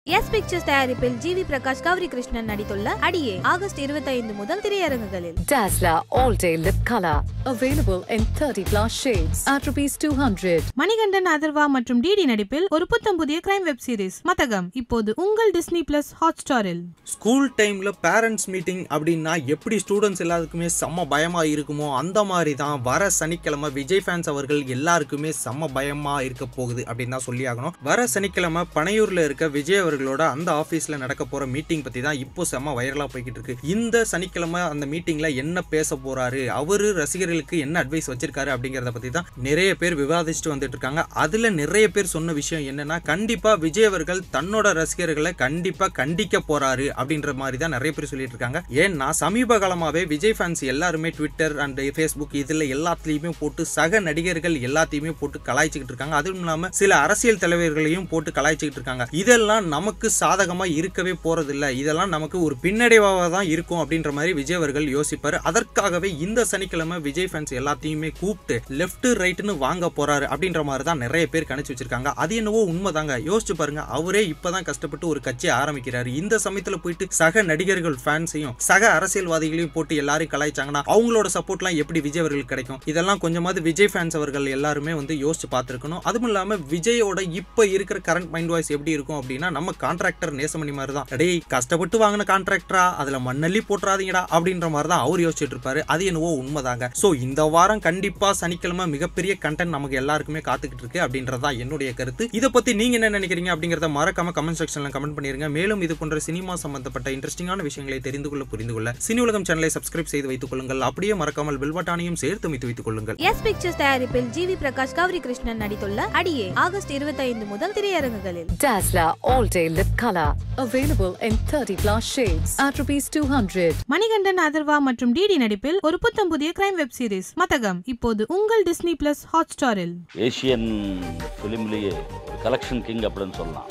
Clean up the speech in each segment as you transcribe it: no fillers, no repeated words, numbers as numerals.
S pictures தயாரிப்பில் ஜிவி பிரகாஷ் கௌரி கிருஷ்ணன் நடித்துள்ள Adiye August 25 முதல் திரையரங்குகளில். Dazller All Day Lip Color available in 30+ shades at ₹200. Manikandan Atharva மற்றும் டிடி நடிப்பில் ஒரு புத்தம் புதிய கிரைம் வெப் சீரிஸ் மதகம் இப்போது உங்கள் டிஸ்னி பிளஸ் ஹாட்ஸ்டாரில். ஸ்கூல் டைம்ல பேரண்ட்ஸ் மீட்டிங் அப்படின்னா எப்படி ஸ்டூடெண்ட்ஸ் எல்லாருக்குமே செம்ம பயமா இருக்குமோ அந்த மாதிரி தான் வர சனிக்கிழமை விஜய் ஃபேன்ஸ் அவர்கள் எல்லாருக்குமே செம்ம பயமா இருக்க போகுது அப்படின்னு தான் சொல்லி ஆகணும். வர சனிக்கிழமை பனையூர்ல இருக்க விஜய் அவர்களோட அந்த ஆபீஸ்ல நடக்க போற மீட்டிங் பத்தி தான் இப்போ செம்ம வைரலா போய்கிட்டு இருக்கு. இந்த சனிக்கிழமை அந்த மீட்டிங்ல என்ன பேச போறாரு, அவரு ரசிகர்களுக்கு என்ன அட்வைஸ் வச்சிருக்காரு அப்படிங்கறத பத்தி தான் நிறைய பேர் விவாதிச்சுட்டு வந்துட்டு இருக்காங்க. அதுல நிறைய பேர் சொன்ன விஷயம் என்னன்னா, கண்டிப்பா விஜய் அவர்கள் தன்னோட ரசிகர்களை கண்டிப்பா கண்டிக்க போறாரு அப்படின்ற மாதிரி தான் நிறைய பேர் சொல்லிட்டு இருக்காங்க. ஏன்னா சமீப காலமாவே விஜய் ஃபேன்ஸ் எல்லாருமே ட்விட்டர் அண்ட் ஃபேஸ்புக் இதுல எல்லாத்துலயுமே போட்டு சக நடிகர்கள் எல்லாத்தையுமே போட்டு கலாய்ச்சிக்கிட்டு இருக்காங்க. அதுவும் இல்லாம சில அரசியல் தலைவர்களையும் போட்டு கலாய்ச்சிக்கிட்டு இருக்காங்க. இதெல்லாம் நமக்கு சாதகமா இருக்கவே போறது இல்ல, இதெல்லாம் நமக்கு ஒரு பின்னடைவாக தான் இருக்கும் அப்படின்ற மாதிரி விஜய் அவர்கள் யோசிப்பாரு. அதற்காகவே இந்த சனிக்கிழமை விஜய் ஃபேன்ஸ் எல்லாத்தையுமே கூப்பிட்டு லெஃப்ட் ரைட்னு வாங்க போறாரு அப்படின்ற மாதிரி தான் நிறைய பேர் கணிச்சு வச்சிருக்காங்க. அது என்னவோ உண்மைதாங்க. யோசிச்சு பாருங்க, அவரே இப்பதான் கஷ்டப்பட்டு ஒரு கட்சி ஆரம்பிக்கிறாரு. இந்த சமயத்துல போயிட்டு சக நடிகர்கள் ஃபேன்ஸையும் சக அரசியல்வாதிகளையும் போட்டு எல்லாரையும் கலாய்ச்சாங்கன்னா அவங்களோட சப்போர்ட்லாம் எப்படி விஜய் அவர்களுக்கு கிடைக்கும்? இதெல்லாம் கொஞ்சமாவது விஜய் ஃபேன்ஸ் அவர்கள் எல்லாருமே வந்து யோசிச்சு பார்த்திருக்கணும். அதுவும் இல்லாம விஜயோட இப்ப இருக்கிற கரண்ட் மைண்ட் வாய்ஸ் எப்படி இருக்கும் அப்படின்னா, நம்ம கான்ட்ராக்டர் நேசமணி மாதிரி தான், டேய் கஷ்டப்பட்டு வாங்கின கான்ட்ராக்டரா அதுல மண்ணள்ளி போட்டுறாதீங்கடா அப்படின்ற மாதிரி தான் அவர் யோசிச்சுட்டு இருப்பாரு. அது என்னவோ உண்மைதாங்க. சோ இந்த வாரம் கண்டிப்பா சனிக்கிழமை மிகப்பெரிய கண்டென்ட் நமக்கு எல்லாருக்குமே காத்துக்கிட்டு இருக்கு அப்படின்றதா என்னுடைய கருத்து. இதை பத்தி நீங்க என்ன நினைக்கிறீங்க அப்படிங்கறத மறக்காம கமெண்ட் செக்ஷன்ல கமெண்ட் பண்ணிருங்க. மேலும் இது போன்ற சினிமா சம்பந்தப்பட்ட இன்ட்ரெஸ்டிங்கான விஷயங்களை தெரிந்து கொள்ள புரிந்து கொள்ள சினியுலகம் சேனலை சப்ஸ்கிரைப் செய்து வைத்துக் கொள்ளுங்கள். அப்படியே மறக்காமல் பெல் பட்டனையும் சேர்த்து வைத்துக் கொள்ளுங்கள். எஸ் பிக்சர்ஸ் தயாரிப்பில் ஜிவி பிரகாஷ் கௌரி கிருஷ்ணன் நடித்துள்ள அடியே ஆகஸ்ட் 25 முதல் திரையரங்குகளில். Dazller All Day Lip Color available in 30+ shades at ₹200. Manikandan Atharva மற்றும் டிடி நடிப்பில் ஒரு புத்தம் புதிய கிரைம் வெப் சீரிஸ் மதகம் இப்போது உங்கள் டிஸ்னி பிளஸ் ஹாட்ஸ்டாரில். ஏசியன் ஃபிலிம்லேயே கலெக்ஷன் கிங் அப்படின்னு சொல்லலாம்.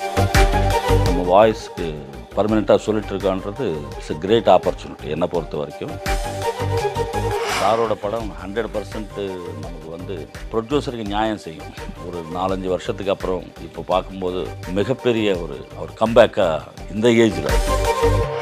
நம்ம வாய்ஸ்க்கு பர்மனெண்ட்டாக சொல்லிட்டு இருக்கான்றது இட்ஸ் எ கிரேட் ஆப்பர்ச்சுனிட்டி என்னை பொறுத்த வரைக்கும். சாரோட படம் 100% நமக்கு வந்து ப்ரொடியூசருக்கு நியாயம் செய்யும். ஒரு 4-5 வருஷத்துக்கு அப்புறம் இப்போ பார்க்கும்போது மிகப்பெரிய ஒரு கம்பேக்காக இந்த ஏஜில்